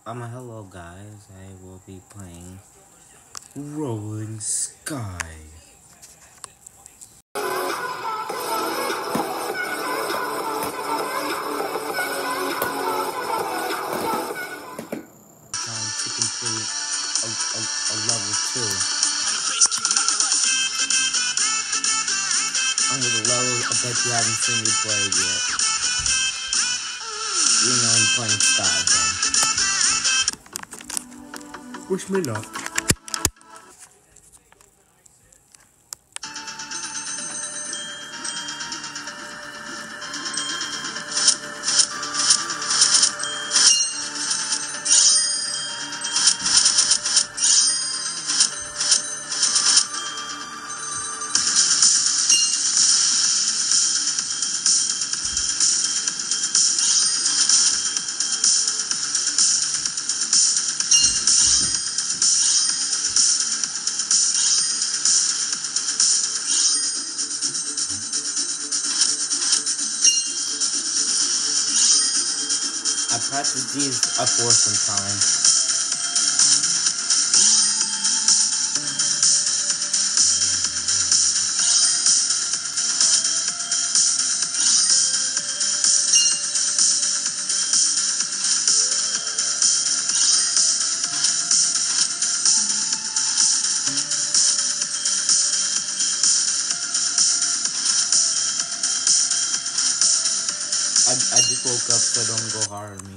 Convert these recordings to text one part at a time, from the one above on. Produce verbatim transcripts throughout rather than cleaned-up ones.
Um, hello guys, I will be playing Rolling Sky. Trying to complete a, a, a level two. I'm with a level I bet you haven't seen me play yet. You know I'm playing Sky then. Wish me luck. I practiced these up for some time. I, I just woke up, so don't go hard on me.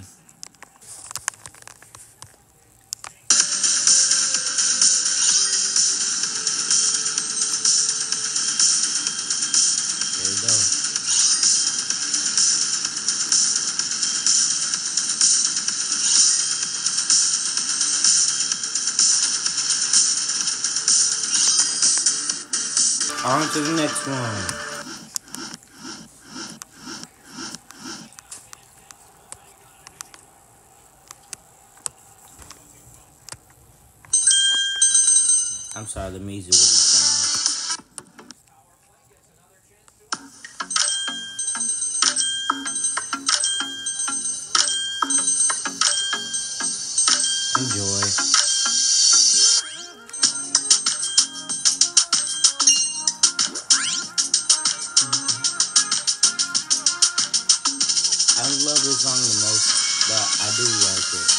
There you go. On to the next one. I'm sorry, the music wasn't Enjoy. I love this song the most, but I do like it.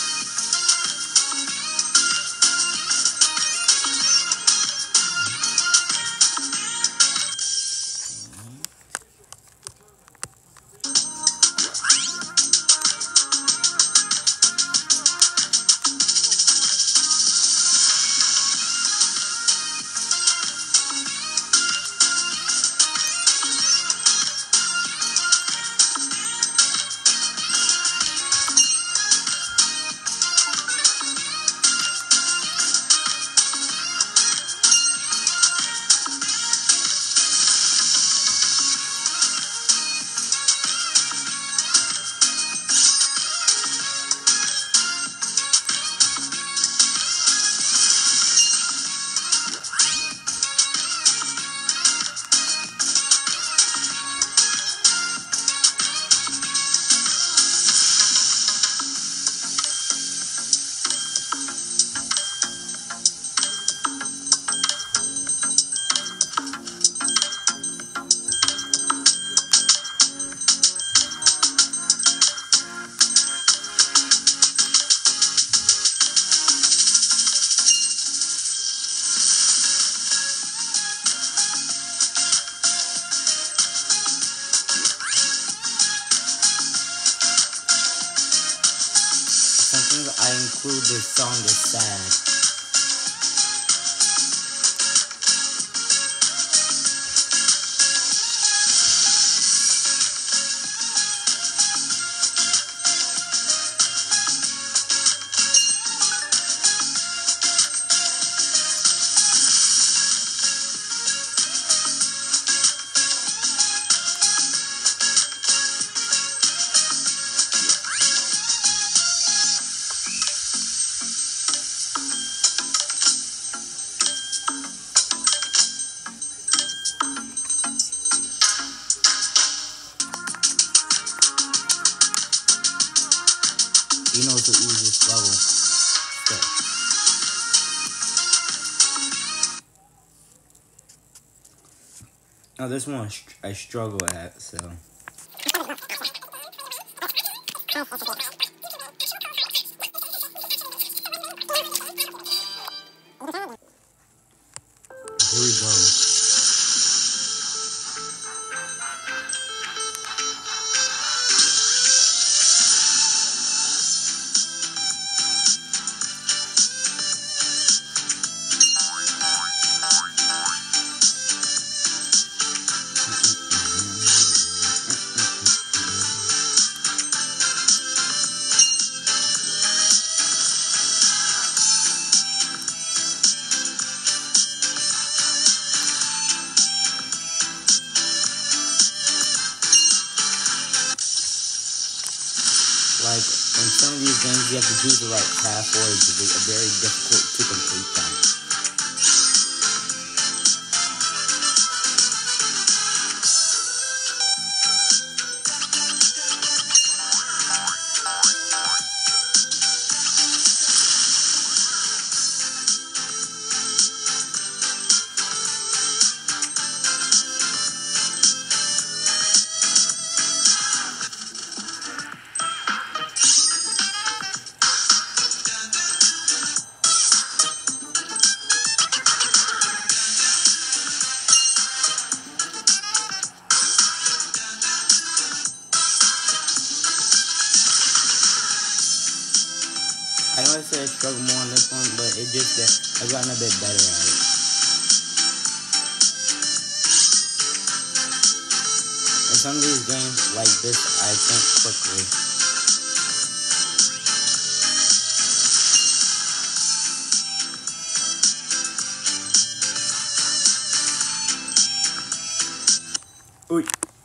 Sometimes I include this song as sad. You know it's the easiest level. Still. Oh, this one I struggle at, so. Here we go. Like, in some of these games, you have to choose the right path, or it's very difficult to complete them. I know I said I struggle more on this one, but it just that I've gotten a bit better at it. In some of these games like this, I think quickly. Ooh.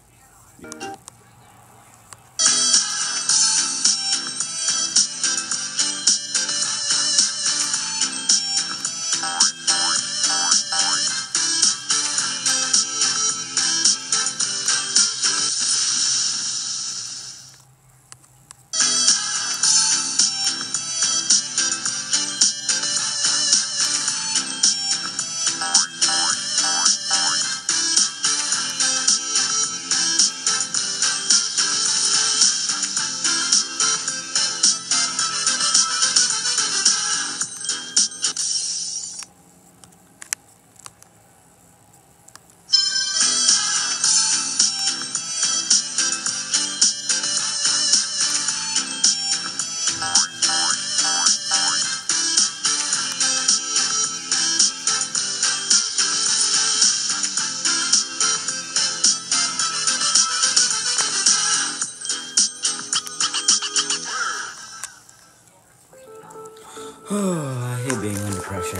Oh, I hate being under pressure.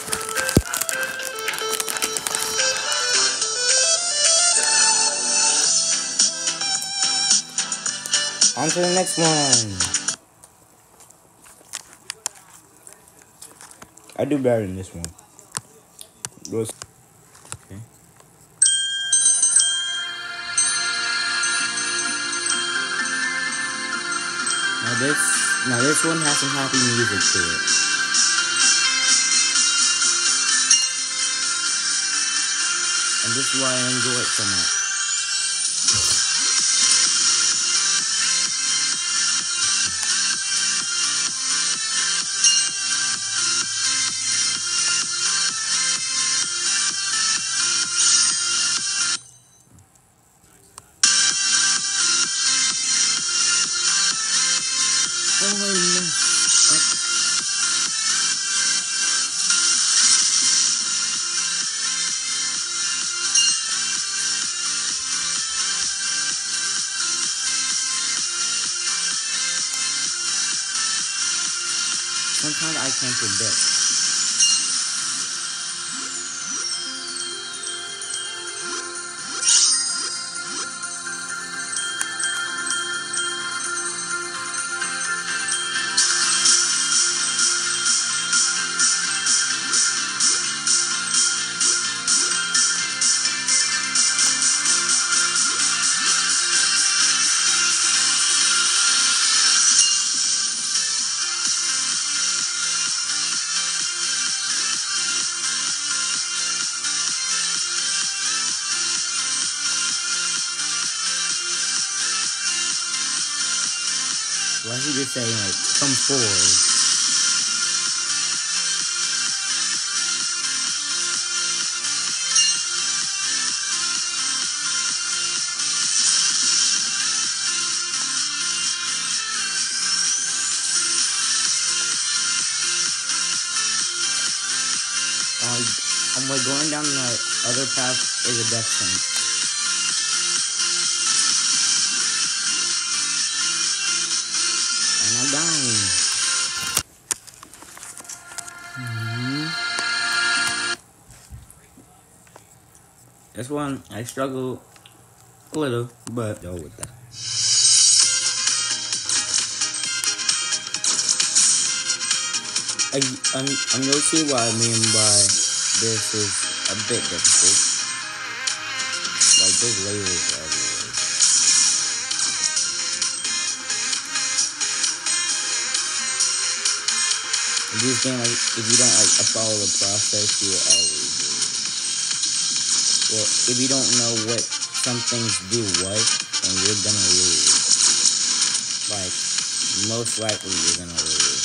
On to the next one. I do better than this one. Those. Okay. Now this, now this one has some happy music to it. And this is why I enjoy it so much. Oh, no. Sometimes I can't predict. Why he just saying like, come forward? Um, I'm like going down the other path is a death sentence. And I'm dying. Mm-hmm. This one, I struggle a little, but go with that. I, I'm, I'm gonna see what I mean by this is a bit difficult. Like, there's lasers everywhere. In this game, like, if you don't, like, follow the process, you will always lose. Well, if you don't know what some things do what, then you're gonna lose. Like, most likely you're gonna lose.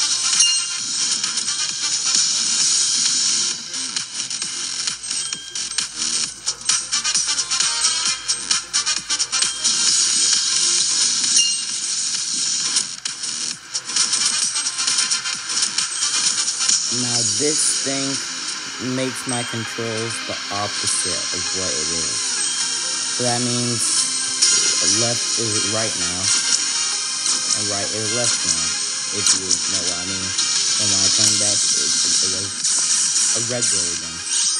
Now this thing makes my controls the opposite of what it is. So that means left is right now, and right is left now, if you know what I mean. And when I turn back, it, it, it goes a regular again.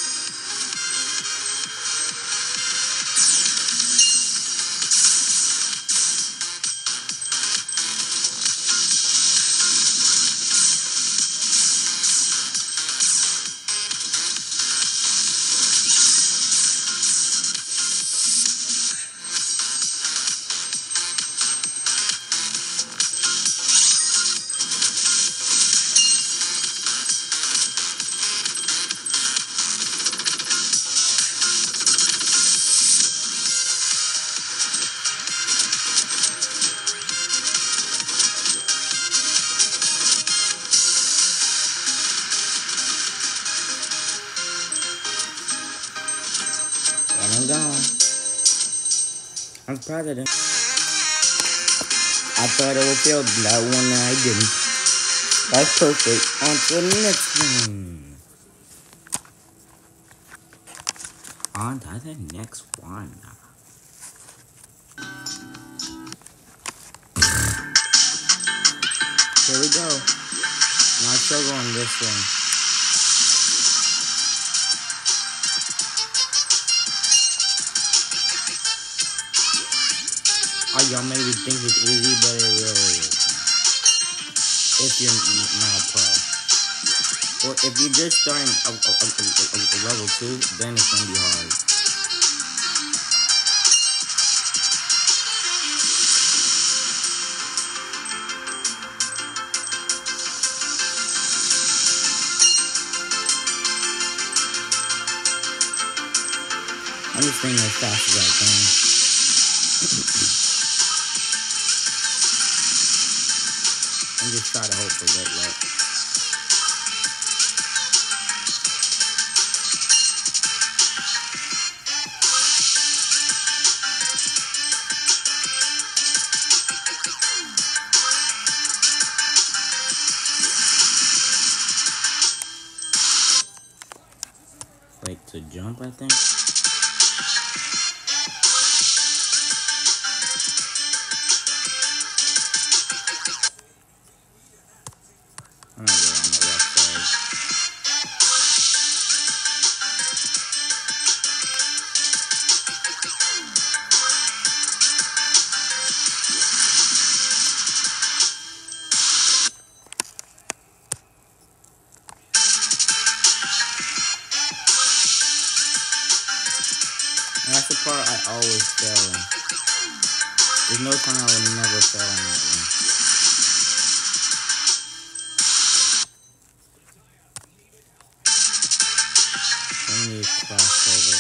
And I'm gone. I'm proud of it. I thought I would fail that one and I didn't. That's perfect. On to the next one. On to the next one. Here we go. Now I struggle on this one. Oh, y'all maybe think it's easy, but it really isn't. If you're not a pro. Or if you're just starting a, a, a, a, a level two, then it's gonna be hard. I'm just thinking as fast as I can. And just try to hope for good luck. Wait, to jump, I think? I'm gonna go on the left side. And that's the part I always fail in. There's no time I will never fail in that one. I need to cross over.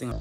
thing.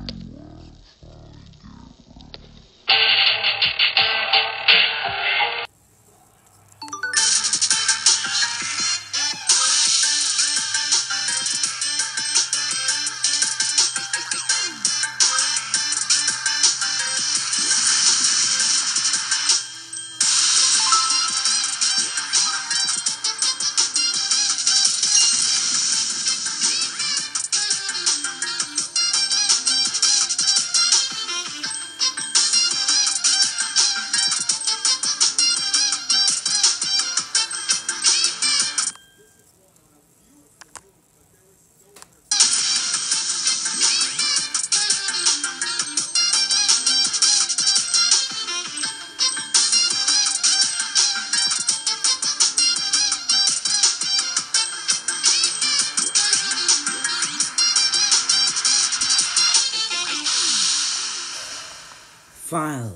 Finally.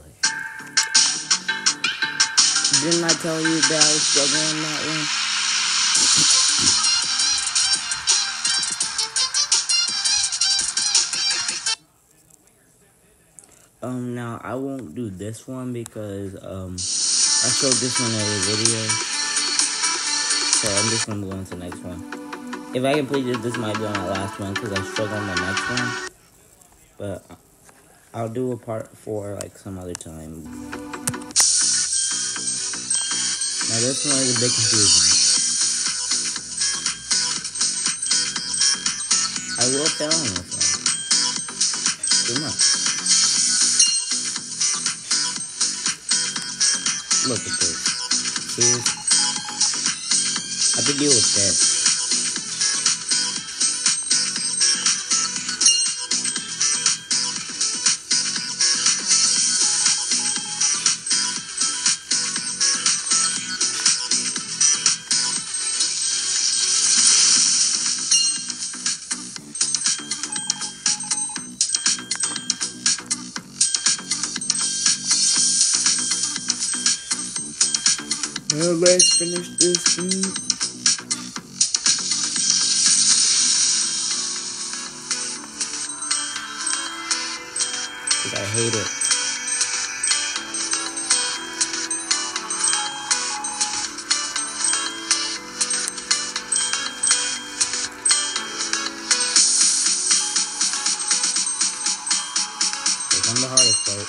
Didn't I tell you that I was struggling that one? Um, now I won't do this one because, um, I showed this one in a video. So I'm just gonna go on to the next one. If I complete this, this might be on my last one because I struggle on the next one. But I'll do a part four like some other time. Now this one is a bit confusing. I will fail on this one. Come on. Look at this. See? I have to deal with that. Well, let's finish this one. I hate it. It's on the hardest part.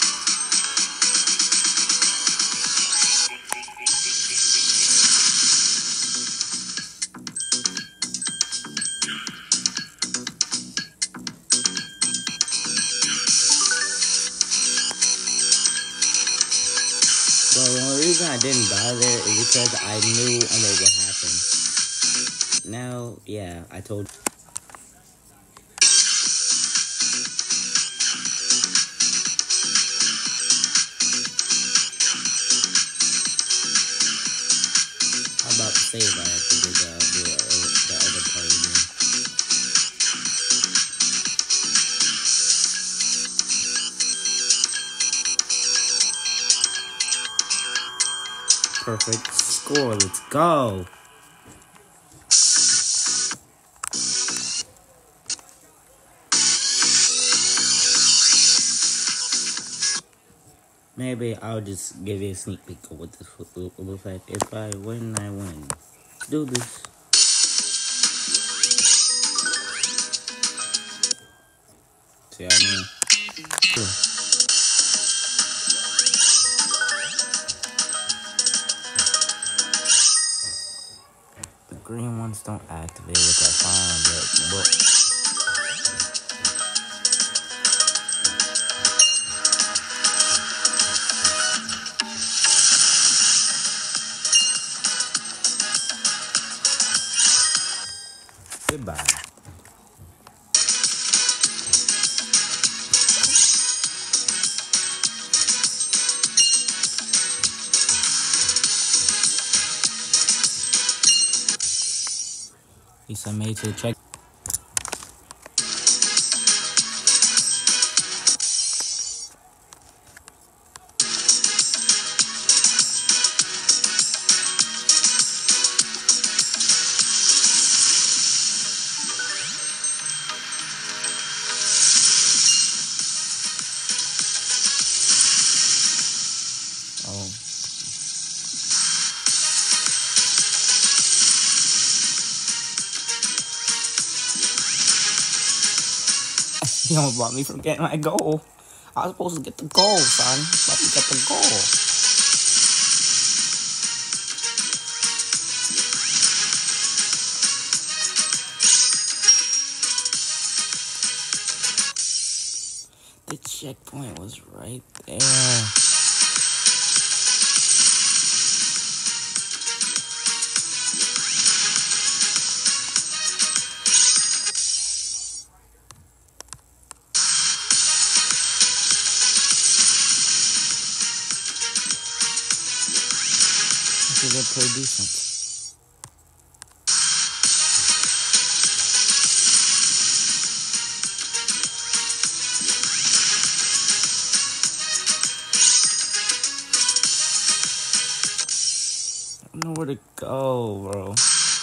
Well, the only reason I didn't die there is because I knew what would happen. Now, yeah, I told you. I'm about to save I have to do the, do the, the other part again. Perfect score. Let's go. Maybe I'll just give you a sneak peek of what this will look like. If I win, I win. Let's do this. See what I mean? Cool. Green ones don't activate with that fire, but goodbye. At least I made it to the check. He almost blocked me from getting my goal. I was supposed to get the goal, son. About to get the goal. The checkpoint was right there. They play decent. I don't know where to go, bro.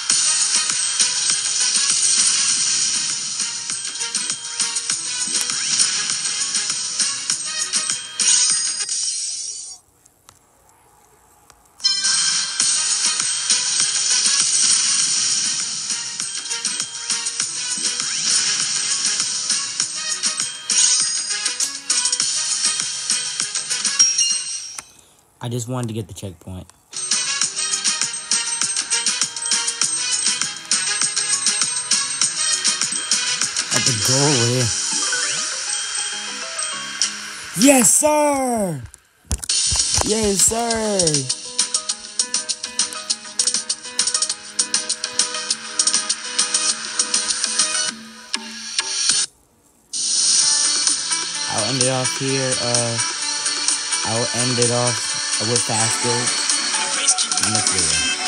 I just wanted to get the checkpoint. At the goal here. Yes, sir! Yes, sir! I'll end it off here. Uh, I'll end it off with fast goal in this video.